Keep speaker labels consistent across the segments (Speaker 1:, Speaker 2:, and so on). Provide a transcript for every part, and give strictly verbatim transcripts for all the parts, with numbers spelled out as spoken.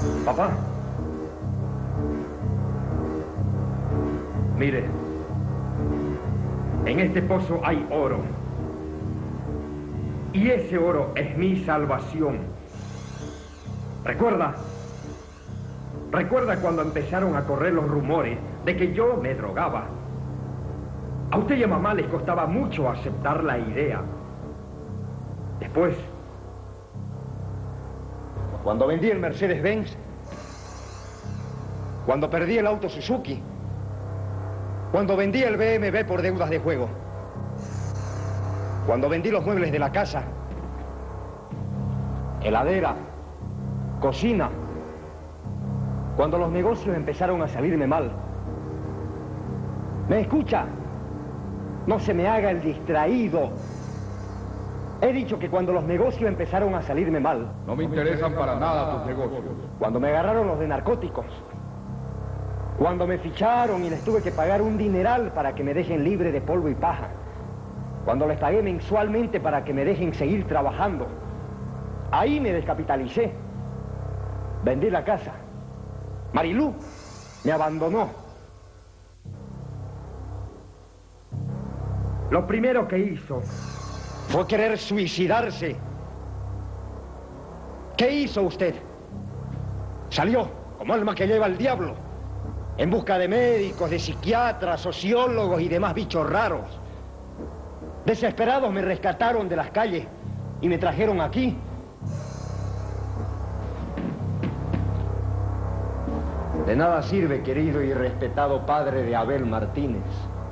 Speaker 1: Papá. Mire, en este pozo hay oro. Y ese oro es mi salvación. ¿Recuerda? ¿Recuerda cuando empezaron a correr los rumores de que yo me drogaba? A usted y a mamá les costaba mucho aceptar la idea. Después, cuando vendí el Mercedes-Benz, cuando perdí el auto Suzuki, cuando vendí el B M W por deudas de juego, cuando vendí los muebles de la casa, heladera, cocina, cuando los negocios empezaron a salirme mal. ¿Me escucha? No se me haga el distraído. He dicho que cuando los negocios empezaron a salirme mal...
Speaker 2: No me interesan para nada tus negocios.
Speaker 1: Cuando me agarraron los de narcóticos. Cuando me ficharon y les tuve que pagar un dineral para que me dejen libre de polvo y paja. Cuando les pagué mensualmente para que me dejen seguir trabajando. Ahí me descapitalicé. Vendí la casa. Marilú me abandonó. Lo primero que hizo fue querer suicidarse. ¿Qué hizo usted? Salió como alma que lleva el diablo, en busca de médicos, de psiquiatras, sociólogos y demás bichos raros. Desesperados me rescataron de las calles y me trajeron aquí. De nada sirve, querido y respetado padre de Abel Martínez.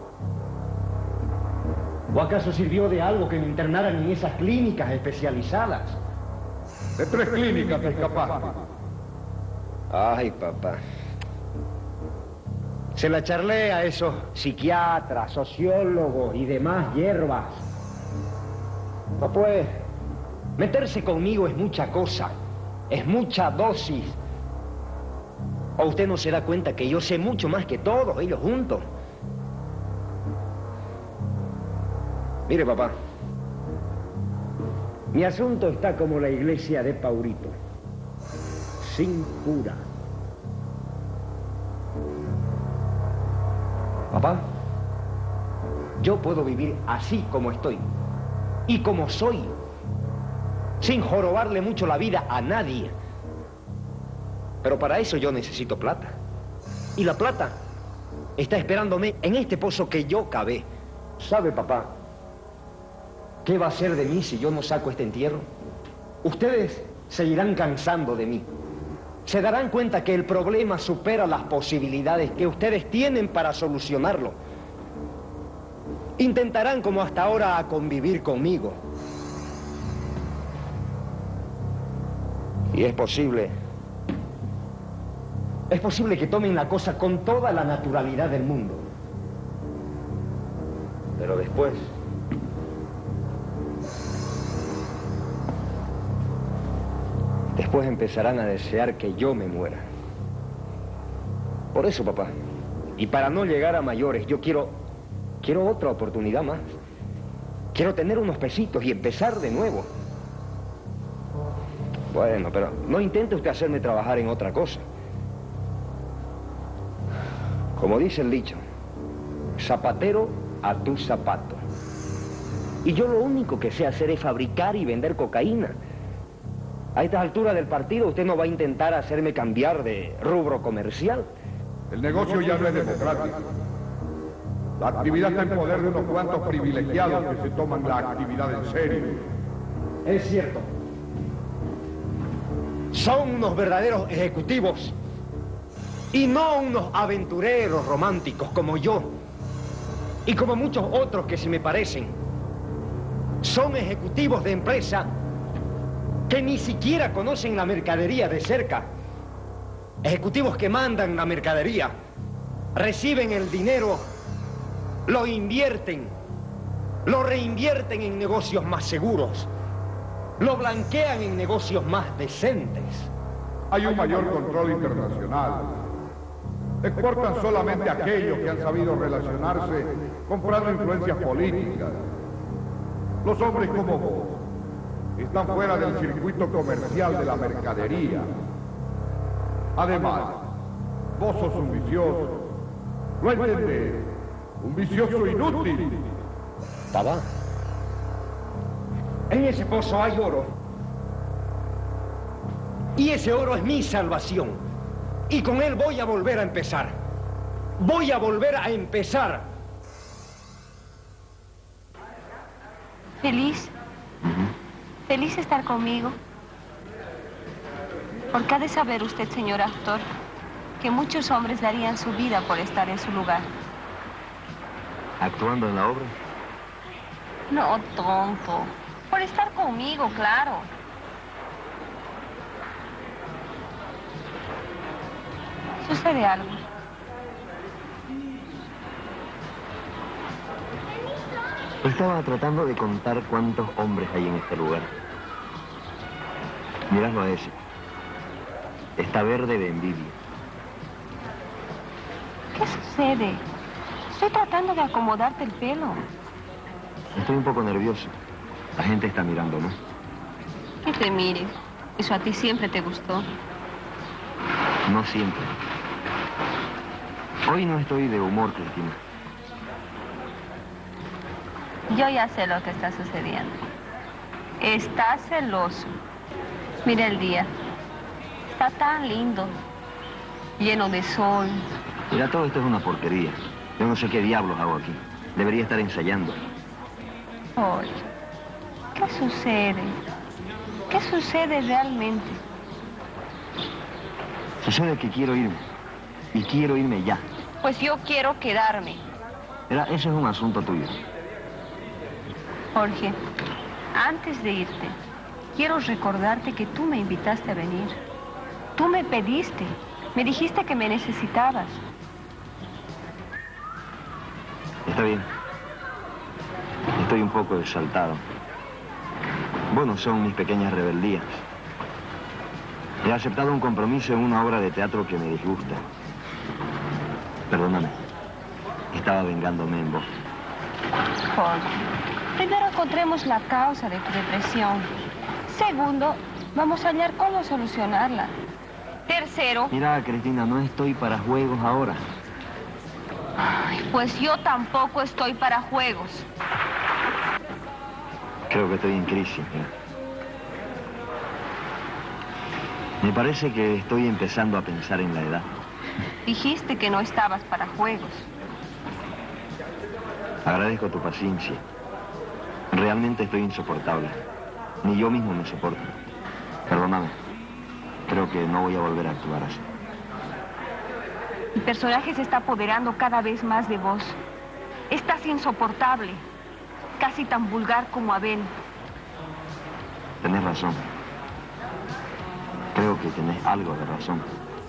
Speaker 1: ¿O acaso sirvió de algo que me internaran en esas clínicas especializadas?
Speaker 2: De tres clínicas te escapaste.
Speaker 1: Ay, papá. Se la charlé a esos psiquiatras, sociólogos y demás hierbas. No pues, meterse conmigo es mucha cosa, es mucha dosis. ¿O usted no se da cuenta que yo sé mucho más que todos ellos juntos? Mire, papá, mi asunto está como la iglesia de Paurito, sin cura. Papá, yo puedo vivir así como estoy y como soy, sin jorobarle mucho la vida a nadie. Pero para eso yo necesito plata. Y la plata está esperándome en este pozo que yo cavé. ¿Sabe, papá, qué va a ser de mí si yo no saco este entierro? Ustedes se irán cansando de mí. Se darán cuenta que el problema supera las posibilidades que ustedes tienen para solucionarlo. Intentarán, como hasta ahora, a convivir conmigo. Y es posible... Es posible que tomen la cosa con toda la naturalidad del mundo. Pero después... Después empezarán a desear que yo me muera. Por eso, papá, y para no llegar a mayores, yo quiero... Quiero otra oportunidad más. Quiero tener unos pesitos y empezar de nuevo. Bueno, pero no intente usted hacerme trabajar en otra cosa. Como dice el dicho, zapatero a tu zapato. Y yo lo único que sé hacer es fabricar y vender cocaína. A estas alturas del partido usted no va a intentar hacerme cambiar de rubro comercial.
Speaker 2: El negocio ya no es democrático. La actividad está en poder de unos cuantos privilegiados que se toman la actividad en serio.
Speaker 1: Es cierto. Son unos verdaderos ejecutivos y no unos aventureros románticos como yo y como muchos otros que se me parecen. Son ejecutivos de empresa que ni siquiera conocen la mercadería de cerca. Ejecutivos que mandan la mercadería, reciben el dinero, lo invierten, lo reinvierten en negocios más seguros, lo blanquean en negocios más decentes.
Speaker 2: Hay un mayor control internacional. Exportan solamente aquellos que han sabido relacionarse comprando influencias políticas. Los hombres como vos están fuera del circuito comercial de la mercadería. Además, vos sos un vicioso. ¿Lo entendés? Un vicioso inútil.
Speaker 1: Papá, en ese pozo hay oro. Y ese oro es mi salvación. Y con él voy a volver a empezar. Voy a volver a empezar.
Speaker 3: ¿Feliz? Uh-huh. ¿Feliz estar conmigo? Porque ha de saber usted, señor actor, que muchos hombres darían su vida por estar en su lugar.
Speaker 4: ¿Actuando en la obra?
Speaker 3: No, tonto. Por estar conmigo, claro. Sucede algo.
Speaker 4: Estaba tratando de contar cuántos hombres hay en este lugar. Míralo a ese. Está verde de envidia.
Speaker 3: ¿Qué sucede? Estoy tratando de acomodarte el pelo.
Speaker 4: Estoy un poco nervioso. La gente está mirando, ¿no?
Speaker 3: Que te mire. Eso a ti siempre te gustó.
Speaker 4: No siempre. Hoy no estoy de humor, Cristina.
Speaker 3: Yo ya sé lo que está sucediendo. Estás celoso. Mira el día. Está tan lindo. Lleno de sol.
Speaker 4: Mira, todo esto es una porquería. Yo no sé qué diablos hago aquí. Debería estar ensayando.
Speaker 3: Oye, ¿qué sucede? ¿Qué sucede realmente?
Speaker 4: Sucede que quiero irme. Y quiero irme ya.
Speaker 3: Pues yo quiero quedarme.
Speaker 4: Mira, ese es un asunto tuyo.
Speaker 3: Jorge, antes de irte, quiero recordarte que tú me invitaste a venir. Tú me pediste. Me dijiste que me necesitabas.
Speaker 4: Está bien. Estoy un poco exaltado. Bueno, son mis pequeñas rebeldías. He aceptado un compromiso en una obra de teatro que me disgusta. Perdóname. Estaba vengándome en vos.
Speaker 3: Jorge, primero encontremos la causa de tu depresión. Segundo, vamos a hallar cómo solucionarla. Tercero...
Speaker 4: Mira, Cristina, no estoy para juegos ahora.
Speaker 3: Ay, pues yo tampoco estoy para juegos.
Speaker 4: Creo que estoy en crisis, mira. Me parece que estoy empezando a pensar en la edad.
Speaker 3: Dijiste que no estabas para juegos.
Speaker 4: Agradezco tu paciencia. Realmente estoy insoportable. Ni yo mismo me soporto. Perdóname. Creo que no voy a volver a actuar así.
Speaker 3: El personaje se está apoderando cada vez más de vos. Estás insoportable. Casi tan vulgar como Abel.
Speaker 4: Tenés razón. Creo que tenés algo de razón.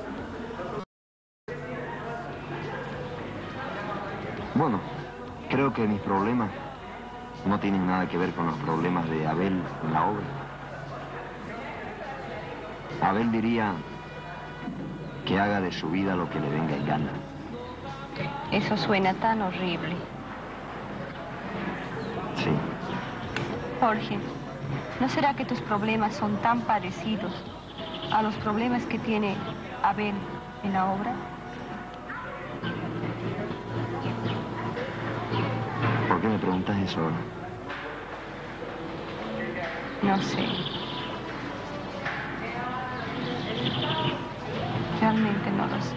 Speaker 4: Bueno, creo que mis problemas no tienen nada que ver con los problemas de Abel en la obra. Abel diría que haga de su vida lo que le venga en gana.
Speaker 3: Eso suena tan horrible.
Speaker 4: Sí.
Speaker 3: Jorge, ¿no será que tus problemas son tan parecidos a los problemas que tiene Abel en la obra?
Speaker 4: ¿Por qué me preguntas eso ahora?
Speaker 3: No sé. Realmente no lo sé.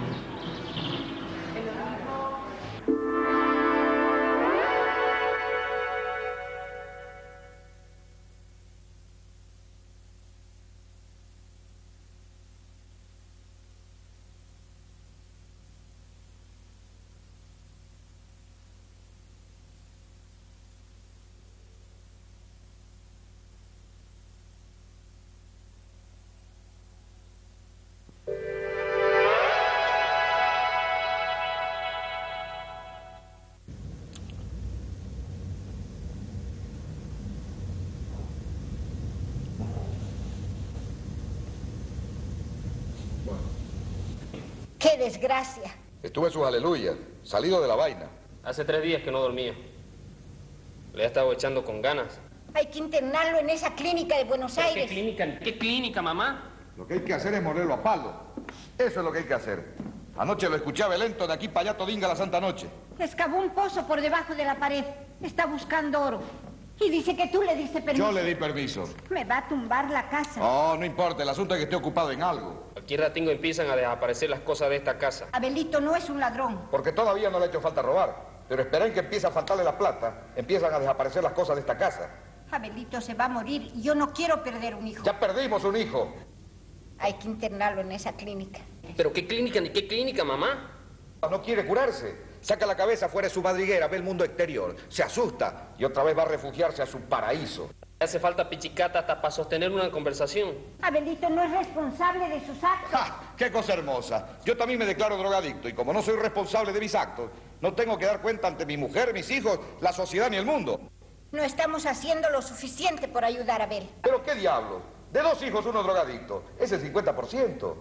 Speaker 5: ¡Qué desgracia!
Speaker 6: Estuve en sus aleluyas, salido de la vaina.
Speaker 7: Hace tres días que no dormía. Le he estado echando con ganas.
Speaker 5: Hay que internarlo en esa clínica de Buenos Aires.
Speaker 7: ¿Qué clínica? ¿Qué clínica, mamá?
Speaker 2: Lo que hay que hacer es molerlo a palo.
Speaker 6: Eso es lo que hay que hacer. Anoche lo escuchaba lento de aquí para allá todinga la santa noche.
Speaker 5: Excavó un pozo por debajo de la pared. Está buscando oro. Y dice que tú le diste permiso.
Speaker 6: Yo le di permiso.
Speaker 5: Me va a tumbar la casa.
Speaker 6: No, no importa. El asunto es que esté ocupado en algo.
Speaker 7: Aquí ratingo empiezan a desaparecer las cosas de esta casa.
Speaker 5: Abelito no es un ladrón.
Speaker 6: Porque todavía no le ha hecho falta robar. Pero esperen que empiece a faltarle la plata, empiezan a desaparecer las cosas de esta casa.
Speaker 5: Abelito se va a morir y yo no quiero perder un hijo.
Speaker 6: Ya perdimos un hijo.
Speaker 5: Hay que internarlo en esa clínica.
Speaker 7: ¿Pero qué clínica ni qué clínica, mamá?
Speaker 6: No quiere curarse. Saca la cabeza fuera de su madriguera, ve el mundo exterior, se asusta y otra vez va a refugiarse a su paraíso.
Speaker 7: Hace falta pichicata hasta para sostener una conversación.
Speaker 5: Abelito no es responsable de sus actos.
Speaker 6: ¡Ja! ¡Qué cosa hermosa! Yo también me declaro drogadicto y como no soy responsable de mis actos, no tengo que dar cuenta ante mi mujer, mis hijos, la sociedad ni el mundo.
Speaker 5: No estamos haciendo lo suficiente por ayudar a Abel.
Speaker 6: ¿Pero qué diablo? De dos hijos, uno drogadicto. Es el cincuenta por ciento.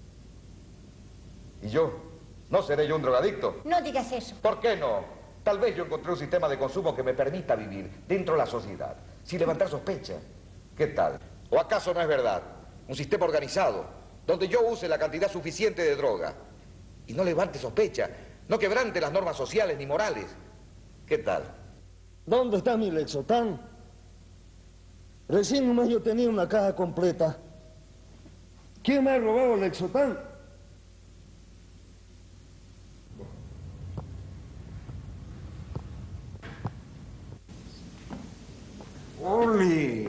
Speaker 6: ¿Y yo? ¿No seré yo un drogadicto?
Speaker 5: No digas eso.
Speaker 6: ¿Por qué no? Tal vez yo encontré un sistema de consumo que me permita vivir dentro de la sociedad, sin levantar sospecha. ¿Qué tal? ¿O acaso no es verdad? Un sistema organizado, donde yo use la cantidad suficiente de droga y no levante sospecha, no quebrante las normas sociales ni morales. ¿Qué tal?
Speaker 8: ¿Dónde está mi Lexotan? Recién nomás yo tenía una caja completa. ¿Quién me ha robado el Lexotan?
Speaker 9: ¡Oli!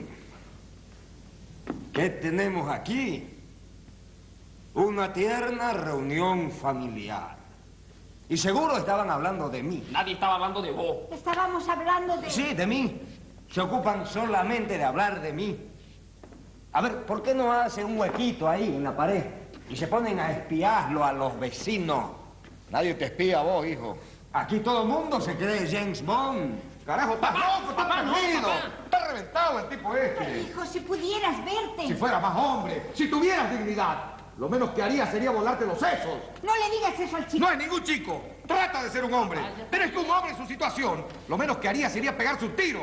Speaker 9: ¿Qué tenemos aquí? Una tierna reunión familiar. Y seguro estaban hablando de mí.
Speaker 7: Nadie estaba hablando de vos.
Speaker 5: Estábamos hablando de...
Speaker 9: Sí, de mí. Se ocupan solamente de hablar de mí. A ver, ¿por qué no hacen un huequito ahí en la pared y se ponen a espiarlo a los vecinos?
Speaker 6: Nadie te espía a vos, hijo.
Speaker 9: Aquí todo el mundo se cree James Bond.
Speaker 6: Carajo, estás loco, estás
Speaker 7: papá, no,
Speaker 6: perdido.
Speaker 7: papá.
Speaker 6: Está reventado el tipo este.
Speaker 5: Hijo, si pudieras verte.
Speaker 6: Si fuera más hombre, si tuvieras dignidad, lo menos que haría sería volarte los sesos.
Speaker 5: No le digas eso al chico.
Speaker 6: No es ningún chico. Trata de ser un hombre. Pero es que un hombre en su situación, lo menos que haría sería pegarse un tiro.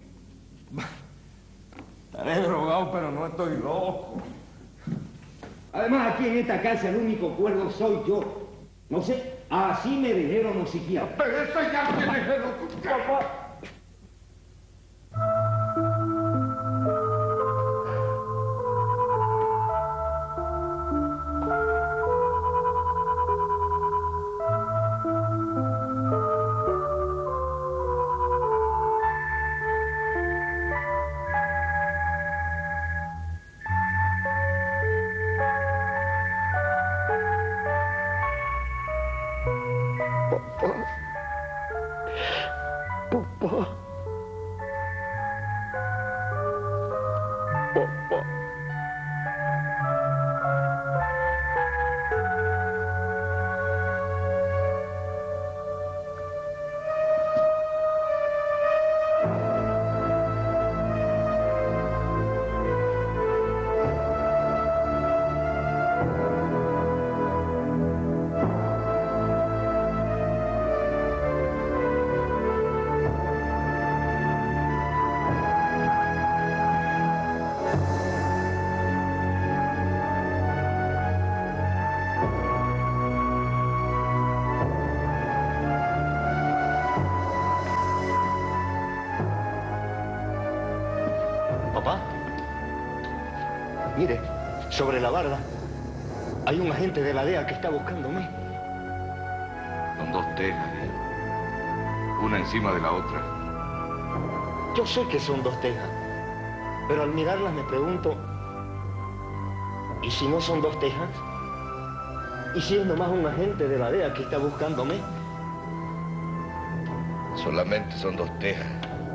Speaker 9: Estaré drogado, pero no estoy loco.
Speaker 1: Además, aquí en esta casa el único cuerdo soy yo. No sé, así me dijeron los psiquiatras.
Speaker 2: Pero eso ya no tiene que ver con papá.
Speaker 1: Mire, sobre la barda hay un agente de la D E A que está buscándome.
Speaker 6: Son dos tejas, hijo. Una encima de la otra.
Speaker 1: Yo sé que son dos tejas, pero al mirarlas me pregunto, ¿y si no son dos tejas? ¿Y si es nomás un agente de la D E A que está buscándome?
Speaker 6: Solamente son dos tejas.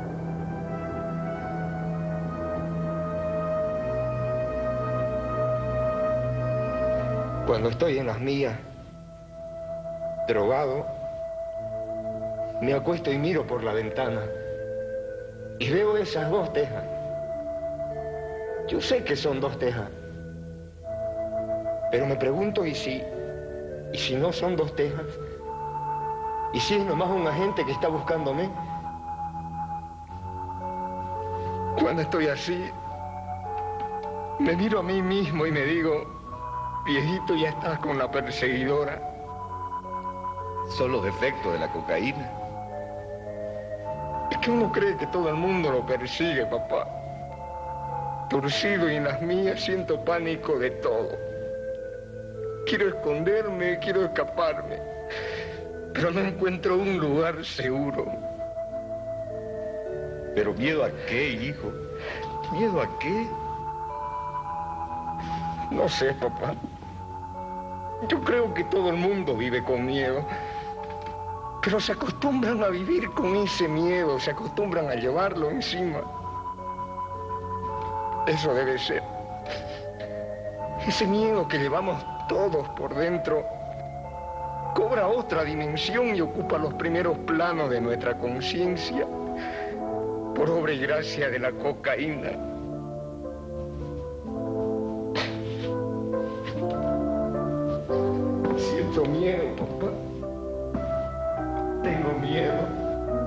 Speaker 1: Cuando estoy en las mías, drogado, me acuesto y miro por la ventana y veo esas dos tejas. Yo sé que son dos tejas, pero me pregunto, ¿y si, y si no son dos tejas? ¿Y si es nomás un agente que está buscándome? Cuando estoy así, me miro a mí mismo y me digo,
Speaker 10: Viejito, ya estás con la perseguidora.
Speaker 6: Son los efectos de la cocaína.
Speaker 10: Es que uno cree que todo el mundo lo persigue, papá. Torcido y en las mías siento pánico de todo. Quiero esconderme, quiero escaparme, pero no encuentro un lugar seguro.
Speaker 6: ¿Pero miedo a qué, hijo? ¿Miedo a qué?
Speaker 10: No sé, papá. Yo creo que todo el mundo vive con miedo, pero se acostumbran a vivir con ese miedo, se acostumbran a llevarlo encima. Eso debe ser. Ese miedo que llevamos todos por dentro cobra otra dimensión y ocupa los primeros planos de nuestra conciencia por obra y gracia de la cocaína. Siento miedo, papá. Tengo miedo.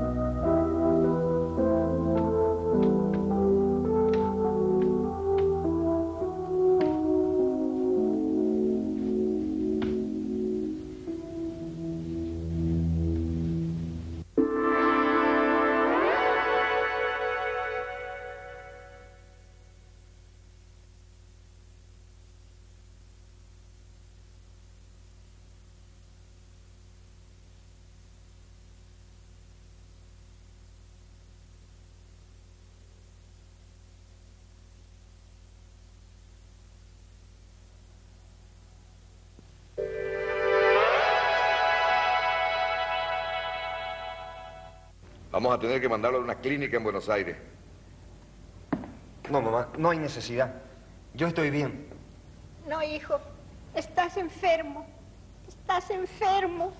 Speaker 6: Vamos a tener que mandarlo a una clínica en Buenos Aires.
Speaker 9: No, mamá, no hay necesidad. Yo estoy bien.
Speaker 5: No, hijo, estás enfermo. Estás enfermo.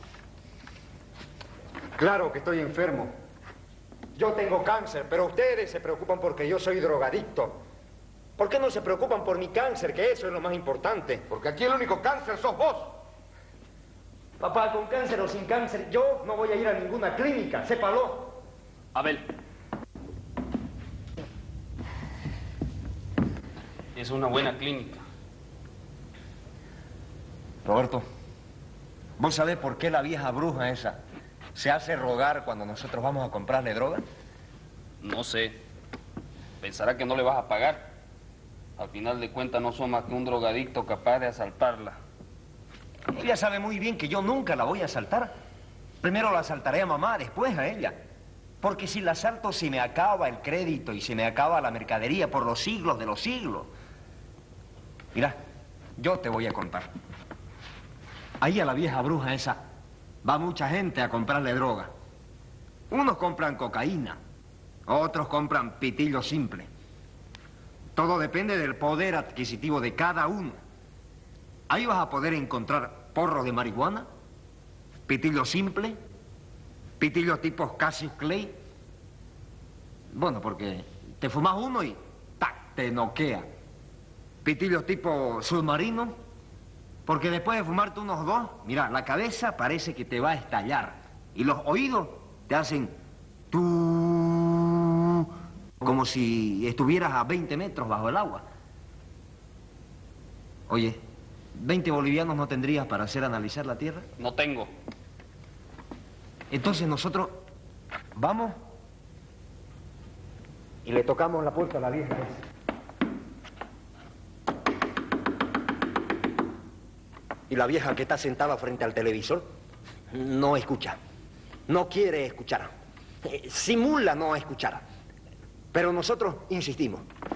Speaker 9: Claro que estoy enfermo. Yo tengo cáncer, pero ustedes se preocupan porque yo soy drogadicto. ¿Por qué no se preocupan por mi cáncer, que eso es lo más importante?
Speaker 6: Porque aquí el único cáncer sos vos.
Speaker 9: Papá, con cáncer o sin cáncer, yo no voy a ir a ninguna clínica, sépalo.
Speaker 7: Abel. Es una buena clínica.
Speaker 9: Roberto, ¿vos sabés por qué la vieja bruja esa se hace rogar cuando nosotros vamos a comprarle droga?
Speaker 7: No sé. Pensará que no le vas a pagar. Al final de cuentas no soy más que un drogadicto capaz de asaltarla.
Speaker 9: Ella sabe muy bien que yo nunca la voy a asaltar. Primero la asaltaré a mamá, después a ella. Porque si la asalto se me acaba el crédito y se me acaba la mercadería por los siglos de los siglos. Mira, yo te voy a contar. Ahí a la vieja bruja esa va mucha gente a comprarle droga. Unos compran cocaína, otros compran pitillo simple. Todo depende del poder adquisitivo de cada uno. Ahí vas a poder encontrar porros de marihuana, pitillo simple, pitillos tipo Cassius Clay. Bueno, porque te fumas uno y ¡tac! Te noquea. Pitillos tipo submarino, porque después de fumarte unos dos, mira, la cabeza parece que te va a estallar. Y los oídos te hacen tú, como si estuvieras a veinte metros bajo el agua. Oye, ¿veinte bolivianos no tendrías para hacer analizar la tierra?
Speaker 7: No tengo.
Speaker 9: Entonces nosotros vamos y le tocamos la puerta a la vieja esa. Y la vieja que está sentada frente al televisor no escucha, no quiere escuchar, eh, simula no escuchar. Pero nosotros insistimos.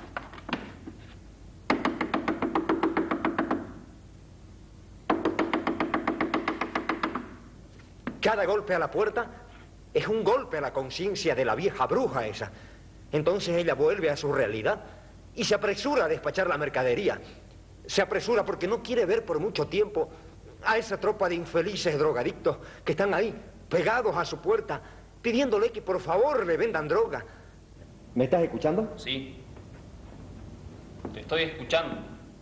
Speaker 9: Cada golpe a la puerta es un golpe a la conciencia de la vieja bruja esa. Entonces ella vuelve a su realidad y se apresura a despachar la mercadería. Se apresura porque no quiere ver por mucho tiempo a esa tropa de infelices drogadictos que están ahí, pegados a su puerta, pidiéndole que por favor le vendan droga. ¿Me estás escuchando?
Speaker 7: Sí. Te estoy escuchando.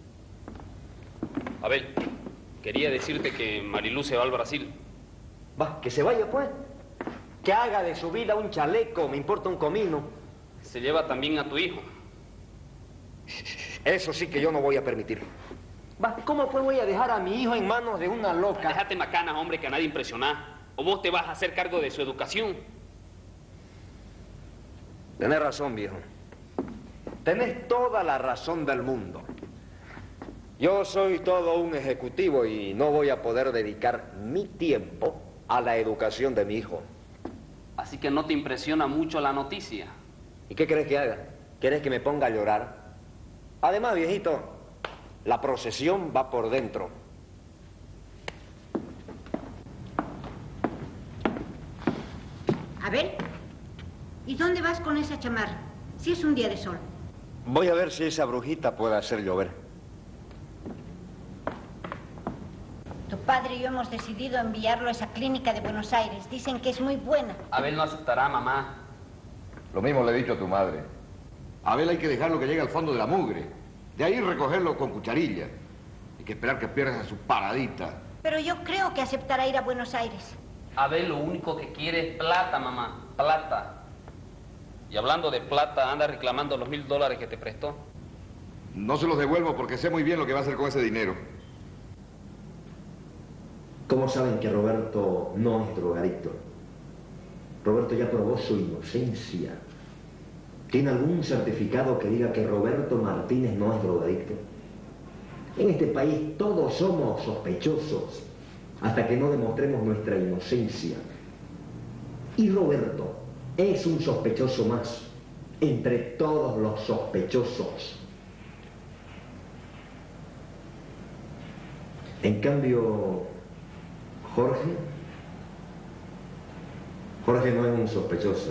Speaker 7: Abel, quería decirte que Marilú se va al Brasil.
Speaker 9: Va, que se vaya pues. Que haga de su vida un chaleco, me importa un comino.
Speaker 7: Se lleva también a tu hijo.
Speaker 9: Eso sí que yo no voy a permitir. Va, ¿cómo pues voy a dejar a mi hijo en manos de una loca?
Speaker 7: Déjate macanas, hombre, que a nadie impresionás. O vos te vas a hacer cargo de su educación.
Speaker 1: Tenés razón, viejo. Tenés toda la razón del mundo. Yo soy todo un ejecutivo y no voy a poder dedicar mi tiempo a la educación de mi hijo.
Speaker 7: Así que no te impresiona mucho la noticia.
Speaker 1: ¿Y qué querés que haga? ¿Querés que me ponga a llorar? Además, viejito, la procesión va por dentro.
Speaker 5: A ver, ¿y dónde vas con esa chamarra? Si es un día de sol.
Speaker 1: Voy a ver si esa brujita puede hacer llover.
Speaker 5: Tu padre y yo hemos decidido enviarlo a esa clínica de Buenos Aires. Dicen que es muy buena.
Speaker 7: Abel no aceptará, mamá.
Speaker 6: Lo mismo le he dicho a tu madre. A Abel hay que dejarlo que llegue al fondo de la mugre. De ahí recogerlo con cucharilla. Hay que esperar que pierda su paradita.
Speaker 5: Pero yo creo que aceptará ir a Buenos Aires.
Speaker 7: Abel lo único que quiere es plata, mamá. Plata. Y hablando de plata, anda reclamando los mil dólares que te prestó.
Speaker 6: No se los devuelvo porque sé muy bien lo que va a hacer con ese dinero.
Speaker 1: ¿Cómo saben que Roberto no es drogadicto? Roberto ya probó su inocencia. ¿Tiene algún certificado que diga que Roberto Martínez no es drogadicto? En este país todos somos sospechosos hasta que no demostremos nuestra inocencia. Y Roberto es un sospechoso más entre todos los sospechosos. En cambio, Jorge, Jorge no es un sospechoso.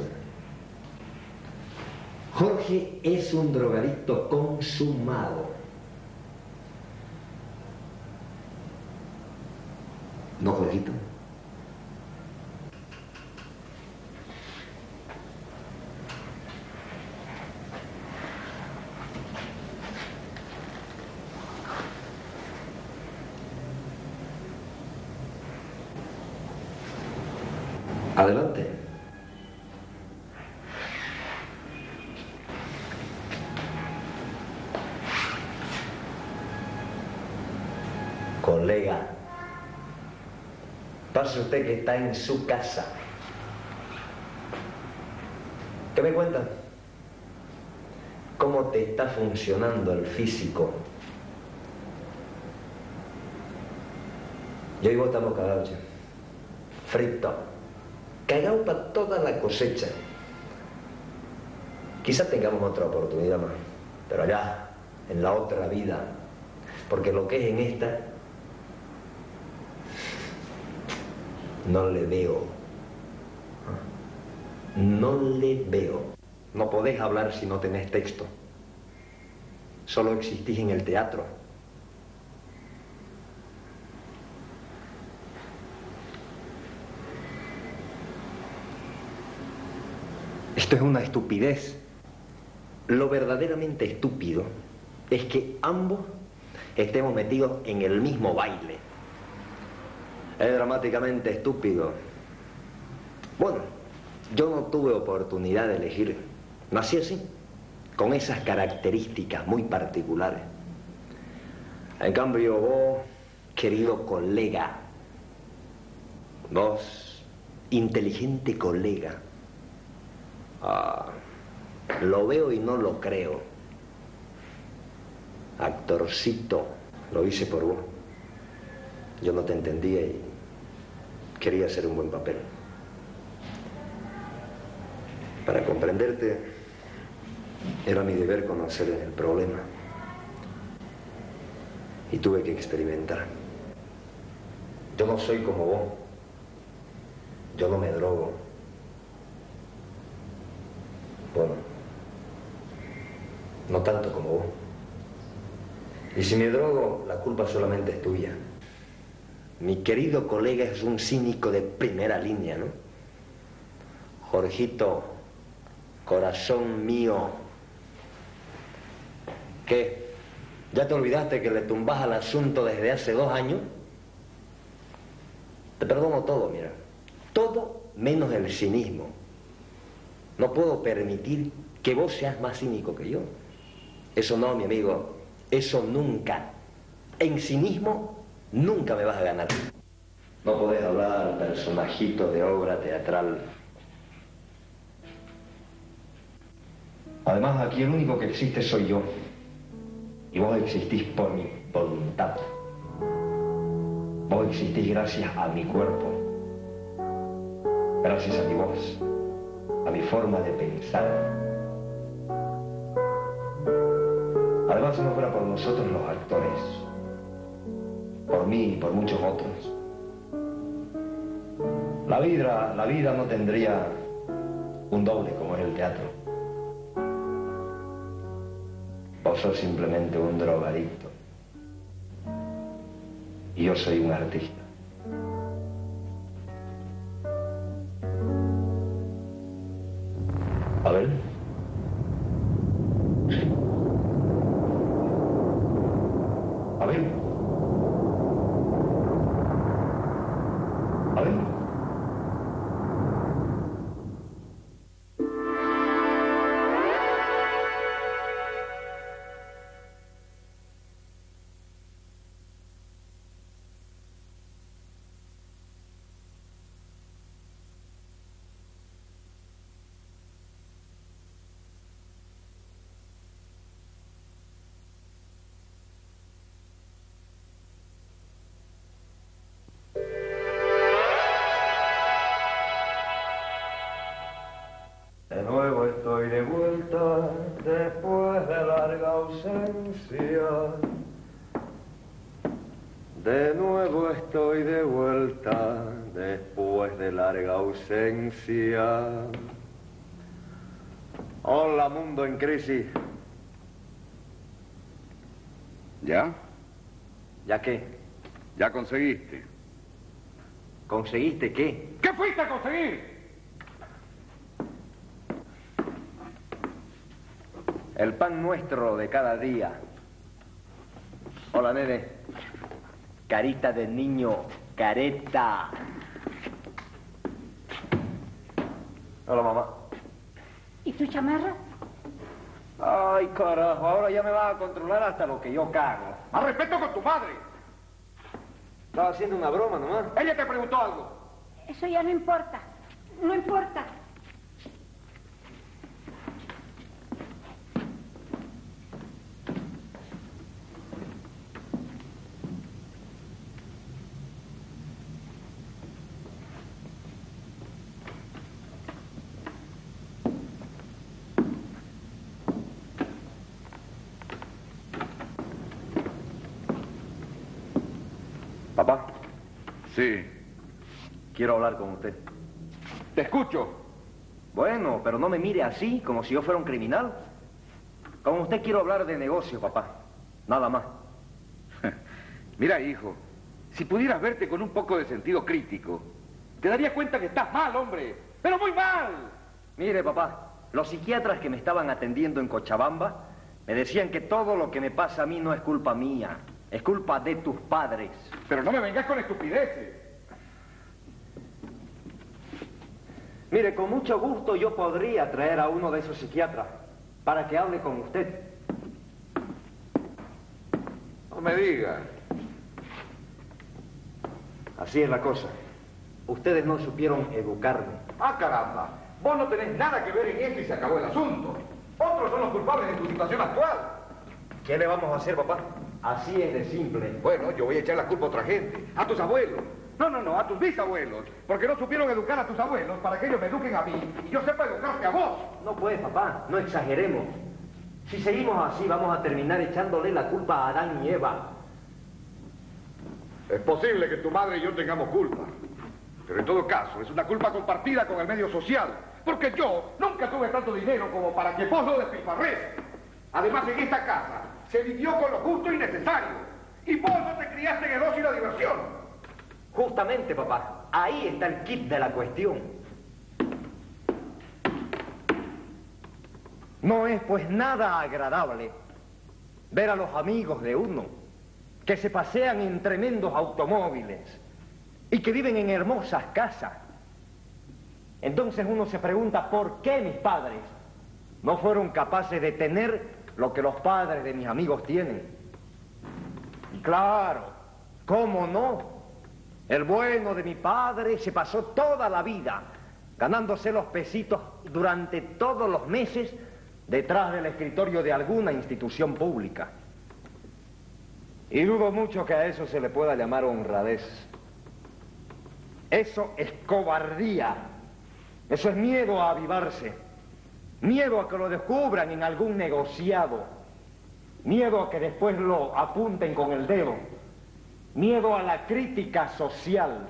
Speaker 1: Jorge es un drogadicto consumado. ¿No, Jorgito? Adelante. Colega, pase usted que está en su casa. ¿Qué me cuentan? ¿Cómo te está funcionando el físico? Yo y vos estamos cagados, che. Frito. Cagado para toda la cosecha. Quizá tengamos otra oportunidad más, pero allá, en la otra vida, porque lo que es en esta, no le veo. No le veo. No podés hablar si no tenés texto. Solo existís en el teatro. Esto es una estupidez. Lo verdaderamente estúpido es que ambos estemos metidos en el mismo baile. Es dramáticamente estúpido. Bueno, yo no tuve oportunidad de elegir. Nací así, con esas características muy particulares. En cambio, vos, querido colega, vos, inteligente colega, ah, lo veo y no lo creo. Actorcito, lo hice por vos. Yo no te entendía y quería hacer un buen papel. Para comprenderte, era mi deber conocer el problema. Y tuve que experimentar. Yo no soy como vos. Yo no me drogo. Bueno, no tanto como vos. Y si me drogo, la culpa solamente es tuya. Mi querido colega es un cínico de primera línea, ¿no? Jorgito, corazón mío. ¿Qué? ¿Ya te olvidaste que le tumbás al asunto desde hace dos años? Te perdono todo, mira. Todo menos el cinismo. No puedo permitir que vos seas más cínico que yo. Eso no, mi amigo. Eso nunca.
Speaker 9: En cinismo nunca me vas a ganar. No podés hablar personajito de obra teatral. Además, aquí el único que existe soy yo. Y vos existís por mi voluntad. Vos existís gracias a mi cuerpo. Gracias a mi voz. A mi forma de pensar. Además, si no fuera por nosotros los actores, por mí y por muchos otros, la vida, la vida no tendría un doble como es el teatro. Vos sos simplemente un drogadicto y yo soy un artista. A ver. A ver. A ver.
Speaker 11: De nuevo estoy de vuelta después de larga ausencia. De nuevo estoy de vuelta después de larga ausencia. Hola, mundo en crisis.
Speaker 2: ¿Ya?
Speaker 9: ¿Ya qué?
Speaker 2: Ya conseguiste.
Speaker 9: ¿Conseguiste qué?
Speaker 2: ¿Qué fuiste a conseguir?
Speaker 9: El pan nuestro de cada día. Hola, nene. Carita de niño, careta. Hola, mamá.
Speaker 5: ¿Y tu chamarra?
Speaker 9: Ay, carajo, ahora ya me vas a controlar hasta lo que yo cago.
Speaker 2: ¡Más respeto con tu madre!
Speaker 9: Estaba haciendo una broma nomás.
Speaker 2: Ella te preguntó algo.
Speaker 5: Eso ya no importa. No importa.
Speaker 9: Papá.
Speaker 2: Sí.
Speaker 9: Quiero hablar con usted.
Speaker 2: Te escucho.
Speaker 9: Bueno, pero no me mire así, como si yo fuera un criminal. Con usted quiero hablar de negocio, papá. Nada más.
Speaker 2: Mira, hijo, si pudieras verte con un poco de sentido crítico, te darías cuenta que estás mal, hombre. ¡Pero muy mal!
Speaker 9: Mire, papá, los psiquiatras que me estaban atendiendo en Cochabamba me decían que todo lo que me pasa a mí no es culpa mía. Es culpa de tus padres.
Speaker 2: Pero no me vengas con estupideces.
Speaker 9: Mire, con mucho gusto yo podría traer a uno de esos psiquiatras para que hable con usted.
Speaker 2: No me digas.
Speaker 9: Así es la cosa. Ustedes no supieron educarme.
Speaker 2: ¡Ah, caramba! Vos no tenés nada que ver en esto y se acabó el asunto. Otros son los culpables de tu situación actual.
Speaker 9: ¿Qué le vamos a hacer, papá? Así es de simple.
Speaker 2: Bueno, yo voy a echar la culpa a otra gente. A tus abuelos. No, no, no, a tus bisabuelos. Porque no supieron educar a tus abuelos para que ellos me eduquen a mí y yo sepa educarte a vos.
Speaker 9: No puede, papá. No exageremos. Si seguimos así, vamos a terminar echándole la culpa a Adán y Eva.
Speaker 2: Es posible que tu madre y yo tengamos culpa. Pero en todo caso, es una culpa compartida con el medio social. Porque yo nunca tuve tanto dinero como para que vos lo despilfarres. Además, en esta casa se vivió con lo justo y necesario. Y vos no te criaste en el ocio y la diversión.
Speaker 9: Justamente, papá. Ahí está el kit de la cuestión. No es pues nada agradable ver a los amigos de uno que se pasean en tremendos automóviles y que viven en hermosas casas. Entonces uno se pregunta por qué mis padres no fueron capaces de tener lo que los padres de mis amigos tienen.
Speaker 1: claro. ¿Cómo no? El bueno de mi padre se pasó toda la vida ganándose los pesitos durante todos los meses detrás del escritorio de alguna institución pública. Y dudo mucho que a eso se le pueda llamar honradez. Eso es cobardía. Eso es miedo a avivarse. Miedo a que lo descubran en algún negociado. Miedo a que después lo apunten con el dedo. Miedo a la crítica social.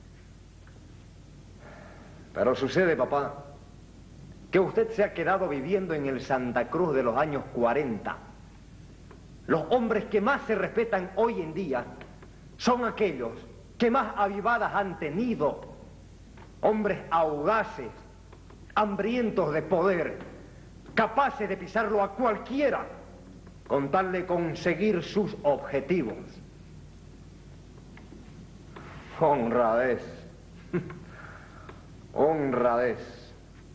Speaker 1: Pero sucede, papá, que usted se ha quedado viviendo en el Santa Cruz de los años cuarenta. Los hombres que más se respetan hoy en día son aquellos que más avivadas han tenido. Hombres audaces, hambrientos de poder, capaces de pisarlo a cualquiera con tal de conseguir sus objetivos. Honradez. Honradez.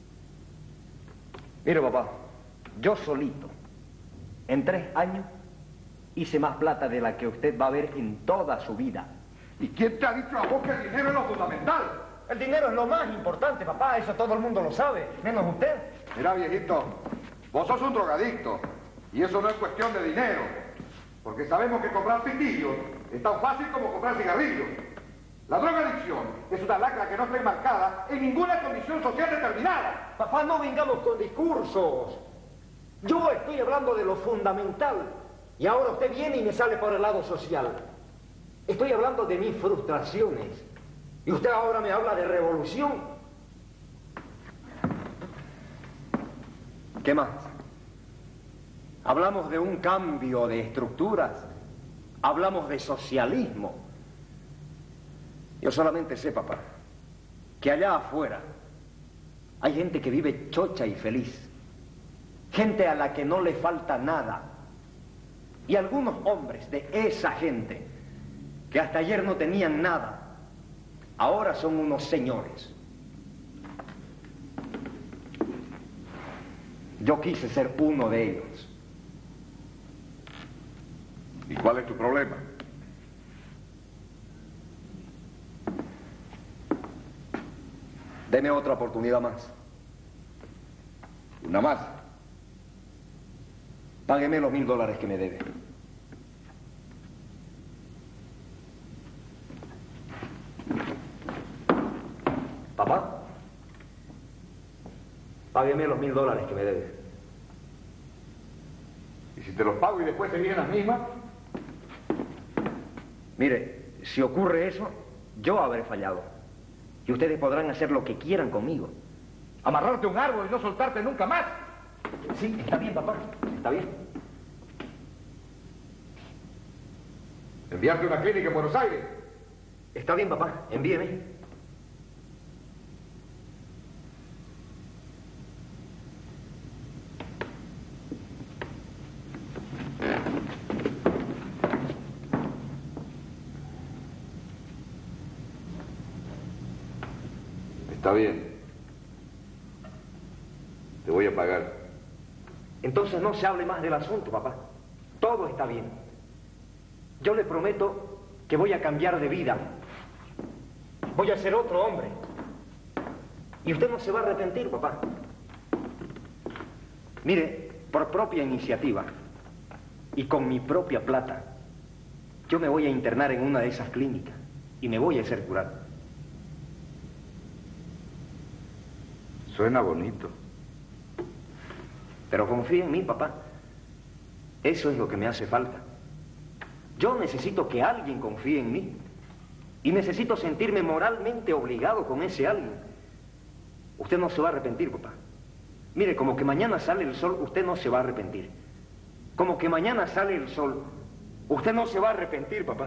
Speaker 1: Mire, papá, yo solito, en tres años, hice más plata de la que usted va a ver en toda su vida.
Speaker 2: ¿Y quién te ha dicho a vos que el dinero es lo fundamental?
Speaker 1: El dinero es lo más importante, papá, eso todo el mundo lo sabe, menos usted.
Speaker 2: Mira, viejito, vos sos un drogadicto, y eso no es cuestión de dinero, porque sabemos que comprar pitillos es tan fácil como comprar cigarrillos. La drogadicción es una lacra que no está enmarcada en ninguna condición social determinada.
Speaker 1: Papá, no vengamos con discursos. Yo estoy hablando de lo fundamental, y ahora usted viene y me sale por el lado social. Estoy hablando de mis frustraciones, y usted ahora me habla de revolución. ¿Qué más? Hablamos de un cambio de estructuras, hablamos de socialismo. Yo solamente sé, papá, que allá afuera hay gente que vive chocha y feliz, gente a la que no le falta nada, y algunos hombres de esa gente que hasta ayer no tenían nada, ahora son unos señores. Yo quise ser uno de ellos.
Speaker 2: ¿Y cuál es tu problema?
Speaker 1: Deme otra oportunidad más.
Speaker 2: ¿Una más?
Speaker 1: Págueme los mil dólares que me debe. Papá, págueme los mil dólares que me debe.
Speaker 2: ¿Y si te los pago y después te vienen las mismas?
Speaker 1: Mire, si ocurre eso, yo habré fallado. Y ustedes podrán hacer lo que quieran conmigo.
Speaker 2: ¿Amarrarte a un árbol y no soltarte nunca más?
Speaker 1: Sí, está bien, papá, está bien.
Speaker 2: ¿Enviarte a una clínica en Buenos Aires?
Speaker 1: Está bien, papá, envíeme.
Speaker 2: Está bien. Te voy a pagar.
Speaker 1: Entonces no se hable más del asunto, papá. Todo está bien. Yo le prometo que voy a cambiar de vida. Voy a ser otro hombre. Y usted no se va a arrepentir, papá. Mire, por propia iniciativa y con mi propia plata, yo me voy a internar en una de esas clínicas y me voy a hacer curar.
Speaker 2: Suena bonito.
Speaker 1: Pero confía en mí, papá. Eso es lo que me hace falta. Yo necesito que alguien confíe en mí. Y necesito sentirme moralmente obligado con ese alguien. Usted no se va a arrepentir, papá. Mire, como que mañana sale el sol, usted no se va a arrepentir. Como que mañana sale el sol, usted no se va a arrepentir, papá.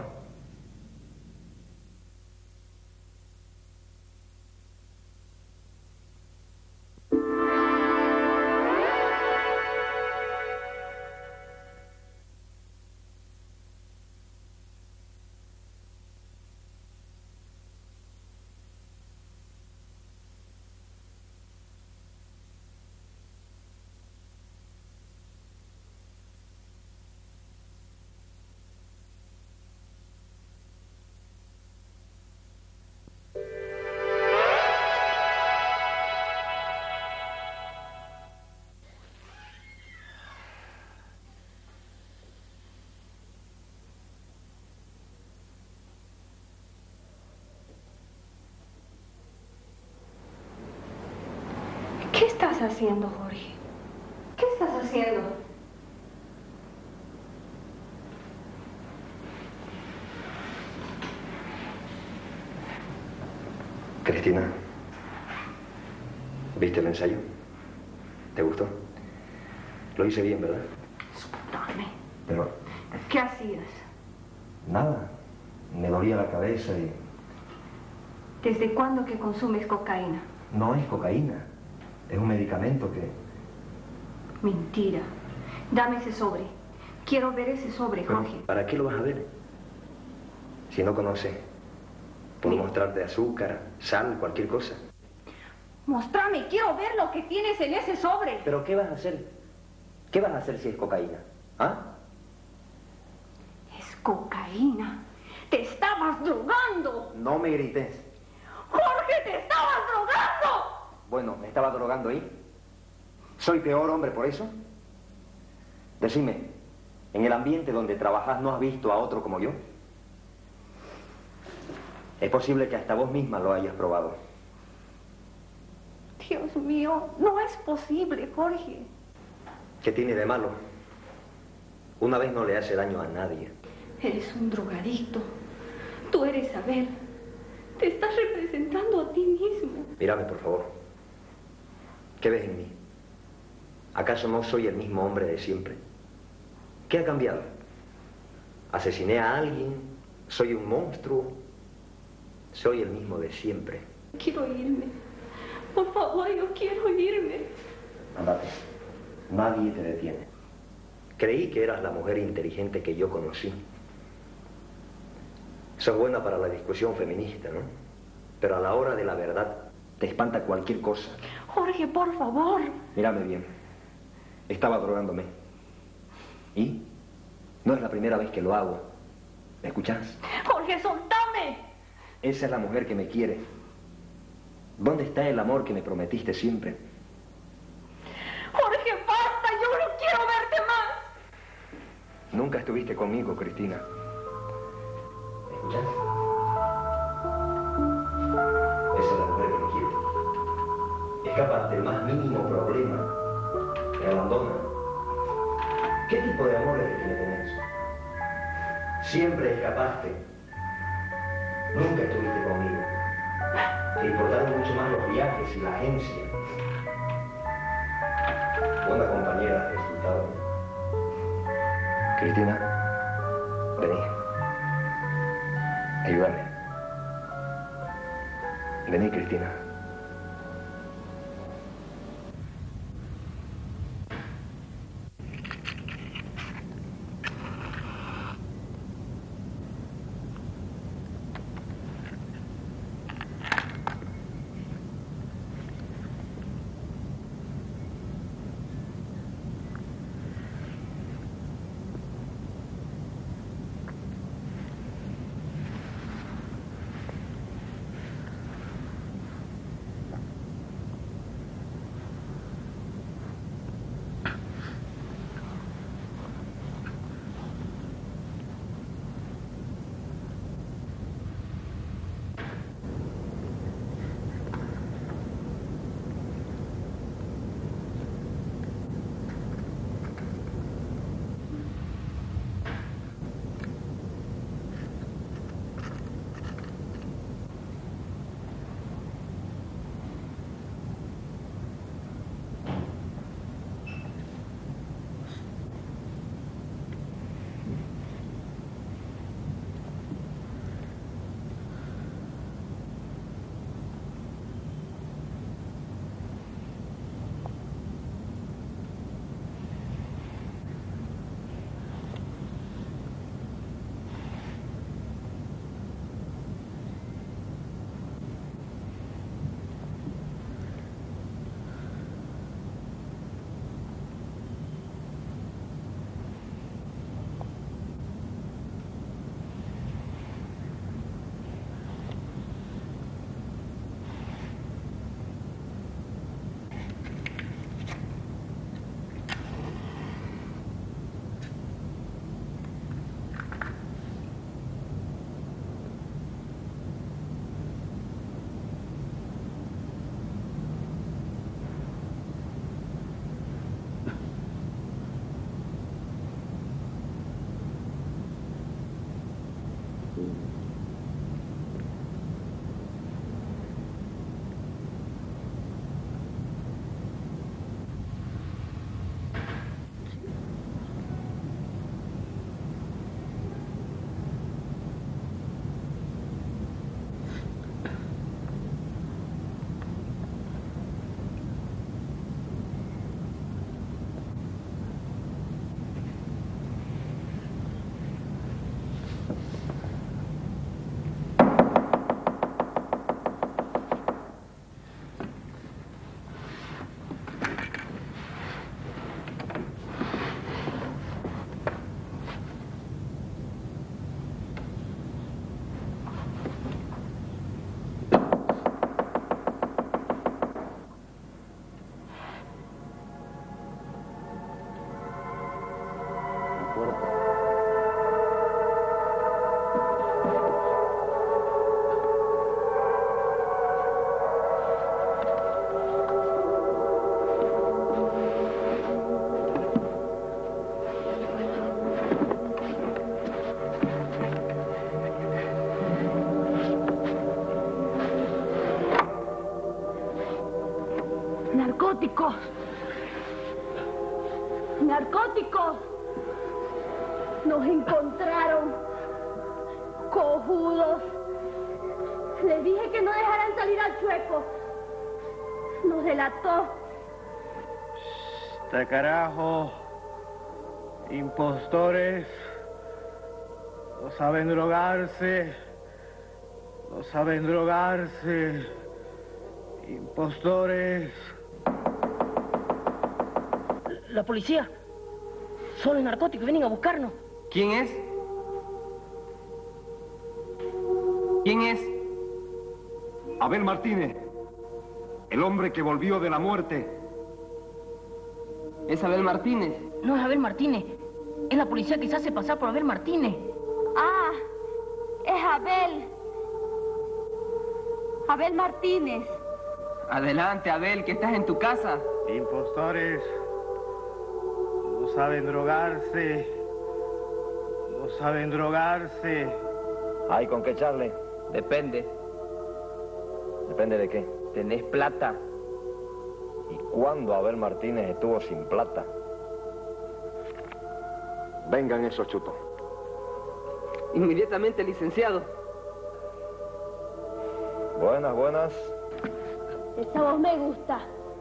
Speaker 3: estás haciendo, Jorge? ¿Qué estás haciendo?
Speaker 9: Cristina, ¿viste el ensayo? ¿Te gustó? Lo hice bien, ¿verdad?
Speaker 3: Escúchame.
Speaker 9: Pero
Speaker 3: ¿Qué hacías?
Speaker 9: nada, me dolía la cabeza y...
Speaker 3: ¿Desde cuándo que consumes cocaína?
Speaker 9: No es cocaína, es un medicamento que...
Speaker 3: Mentira. Dame ese sobre. Quiero ver ese sobre,
Speaker 9: Pero,
Speaker 3: Jorge.
Speaker 9: ¿para qué lo vas a ver? Si no conoces, puedo
Speaker 3: Mira.
Speaker 9: mostrarte azúcar, sal, cualquier cosa.
Speaker 3: Mostrame, quiero ver lo que tienes en ese sobre.
Speaker 9: ¿Pero qué vas a hacer? ¿Qué vas a hacer si es cocaína? ¿Ah?
Speaker 3: Es cocaína. ¡Te estabas drogando!
Speaker 9: No me grites.
Speaker 3: ¡Jorge, te estabas drogando!
Speaker 9: Bueno, me estaba drogando ahí. ¿Soy peor hombre por eso? Decime, ¿en el ambiente donde trabajas no has visto a otro como yo? Es posible que hasta vos misma lo hayas probado.
Speaker 3: Dios mío, no es posible, Jorge.
Speaker 9: ¿Qué tiene de malo? Una vez no le hace daño a nadie.
Speaker 3: Eres un drogadicto. Tú eres saber. Te estás representando a ti mismo.
Speaker 9: Mírame, por favor. ¿Qué ves en mí? ¿Acaso no soy el mismo hombre de siempre? ¿Qué ha cambiado? ¿Asesiné a alguien? ¿Soy un monstruo? Soy el mismo de siempre.
Speaker 3: Quiero irme. Por favor, yo quiero irme.
Speaker 9: Andate. Nadie te detiene. Creí que eras la mujer inteligente que yo conocí. Sos buena para la discusión feminista, ¿no? Pero a la hora de la verdad te espanta cualquier cosa.
Speaker 3: Jorge, por favor.
Speaker 9: Mírame bien. Estaba drogándome. ¿Y? No es la primera vez que lo hago. ¿Me escuchás?
Speaker 3: Jorge, soltame.
Speaker 9: Esa es la mujer que me quiere. ¿Dónde está el amor que me prometiste siempre?
Speaker 3: Jorge, basta. Yo no quiero verte más.
Speaker 9: Nunca estuviste conmigo, Cristina. ¿Me escuchás? Esa es la mujer que me quiere. Escapa del más mínimo problema. Me abandona. ¿Qué tipo de amor es el que me tenés? Siempre escapaste. Nunca estuviste conmigo. Te importaron mucho más los viajes y la agencia. Buena compañera has resultado. Cristina, vení. Ayúdame. Vení, Cristina.
Speaker 12: Narcóticos. Narcóticos. Nos encontraron. Cojudos. Les dije que no dejaran salir al chueco. Nos delató.
Speaker 13: ¡Este carajo! Impostores. No saben drogarse. No saben drogarse. Impostores.
Speaker 12: La policía. Son los narcóticos. Vienen a buscarnos.
Speaker 14: ¿Quién es? ¿Quién es?
Speaker 15: Abel Martínez. El hombre que volvió de la muerte.
Speaker 14: ¿Es Abel Martínez?
Speaker 12: No es Abel Martínez. Es la policía que se hace pasar por Abel Martínez.
Speaker 3: Ah, es Abel. Abel Martínez.
Speaker 14: Adelante, Abel, que estás en tu casa.
Speaker 13: Impostores. No saben drogarse. No saben drogarse.
Speaker 4: ¿Hay con qué echarle?
Speaker 14: Depende.
Speaker 4: ¿Depende de qué?
Speaker 14: ¿Tenés plata?
Speaker 4: ¿Y cuándo Abel Martínez estuvo sin plata? Vengan esos chutos.
Speaker 14: Inmediatamente, licenciado.
Speaker 4: Buenas, buenas.
Speaker 12: Esa voz me gusta.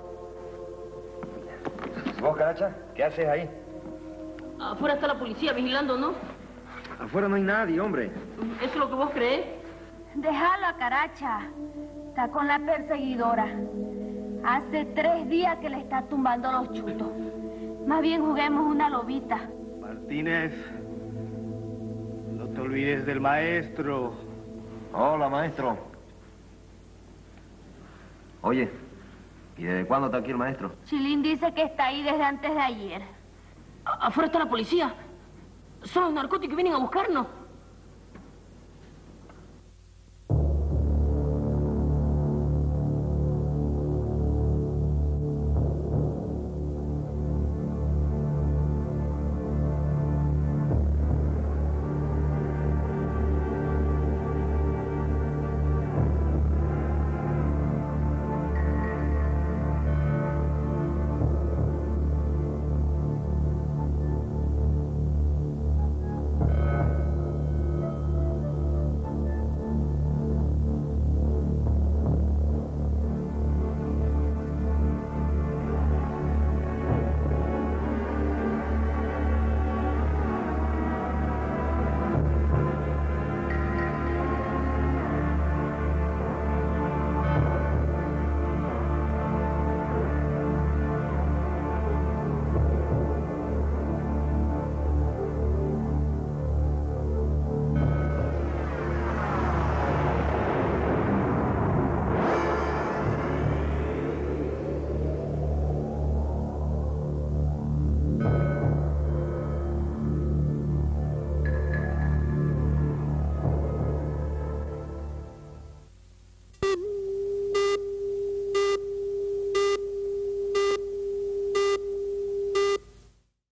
Speaker 4: ¿Vos, Caracha? ¿Qué haces ahí?
Speaker 12: Afuera está la policía vigilando, ¿no?
Speaker 1: Afuera no hay nadie, hombre.
Speaker 12: ¿Eso es lo que vos creés?
Speaker 3: Déjalo a Caracha. Está con la perseguidora. Hace tres días que le está tumbando los chutos. Más bien juguemos una lobita.
Speaker 13: Martínez, no te olvides del maestro.
Speaker 4: Hola, maestro. Oye, ¿y desde cuándo está aquí el maestro?
Speaker 3: Chilín dice que está ahí desde antes de ayer.
Speaker 12: Afuera está la policía. Son los narcóticos que vienen a buscarnos.